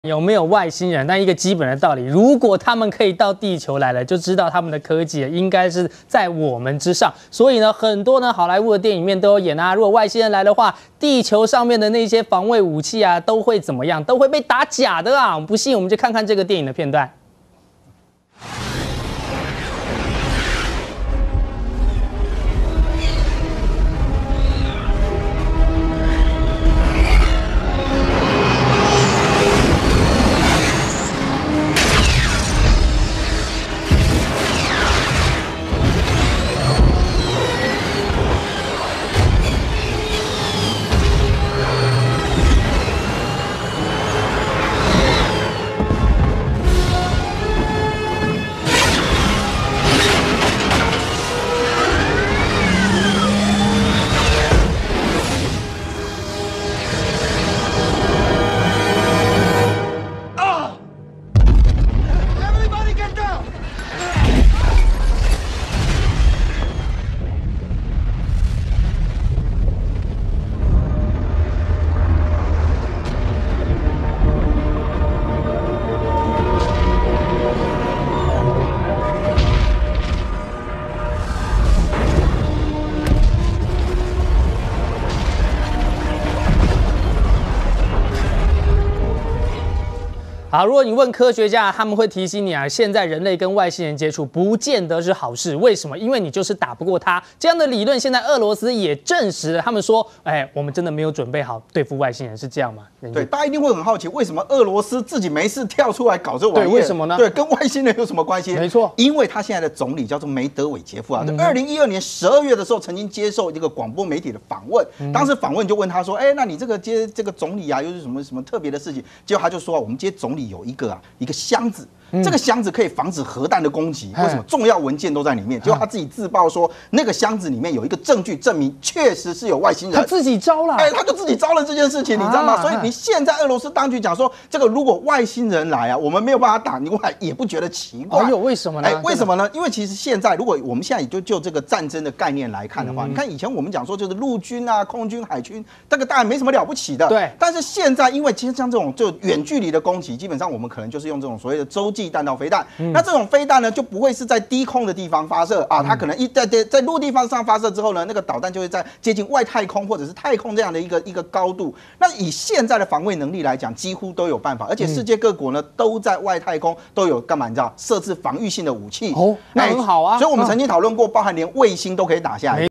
有没有外星人？那一个基本的道理，如果他们可以到地球来了，就知道他们的科技应该是在我们之上。所以呢，很多好莱坞的电影里面都有演啊，如果外星人来的话，地球上面的那些防卫武器啊，都会怎么样？都会被打假的啊！不信，我们就看看这个电影的片段。好，如果你问科学家，他们会提醒你啊，现在人类跟外星人接触不见得是好事。为什么？因为你就是打不过他。这样的理论，现在俄罗斯也证实了。他们说，我们真的没有准备好对付外星人，是这样吗？ 对，大家一定会很好奇，为什么俄罗斯自己没事跳出来搞这玩意？ 对，为什么呢？ 对，跟外星人有什么关系？ 没错， 因为他现在的总理叫做梅德韦杰夫啊，在2012年12月的时候，曾经接受一个广播媒体的访问，当时访问就问他说，那你这个接这个总理啊，又是什么特别的事情？结果他就说，我们接总理有一个箱子。这个箱子可以防止核弹的攻击，为什么？重要文件都在里面。结果他自己自曝说，那个箱子里面有一个证据证明确实是有外星人。 他自己招了， 他就自己招了这件事情，你知道吗？所以你现在俄罗斯当局讲说，这个如果外星人来啊，我们没有办法打，你也不觉得奇怪。 为什么呢？ 为什么呢？因为其实现在，如果我们现在就这个战争的概念来看的话，你看以前我们讲说就是陆军啊、空军、海军，这个当然没什么了不起的。 对。 但是现在，因为其实像这种就远距离的攻击，基本上我们可能就是用这种所谓的洲际弹道飞弹。那这种飞弹呢，就不会是在低空的地方发射啊，它可能在陆地方上发射之后呢，那个导弹就会在接近外太空或者是太空这样的一个高度。那以现在的防卫能力来讲，几乎都有办法，而且世界各国呢都在外太空都有干嘛？你知道，设置防御性的武器。 那很好啊。 所以我们曾经讨论过，包含连卫星都可以打下来。